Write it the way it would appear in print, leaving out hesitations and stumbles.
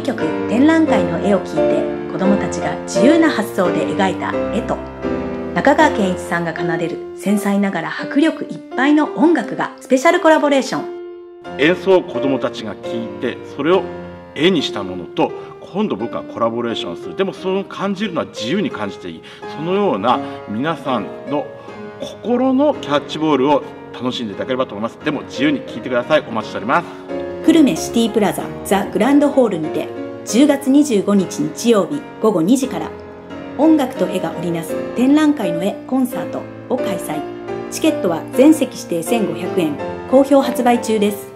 2曲展覧会の絵を聞いて子どもたちが自由な発想で描いた絵と中川健一さんが奏でる繊細ながら迫力いっぱいの音楽がスペシャルコラボレーション。 演奏を子どもたちが聴いてそれを絵にしたものと今度僕はコラボレーションする。でもそれを感じるのは自由に感じていい。そのような皆さんの心のキャッチボールを楽しんでいただければと思います。でも自由に聴いてください。お待ちしております。 久留米シティプラザザ・グランドホールにて10月25日日曜日午後2時から音楽と絵が織りなす展覧会の絵コンサートを開催。チケットは全席指定1500円、好評発売中です。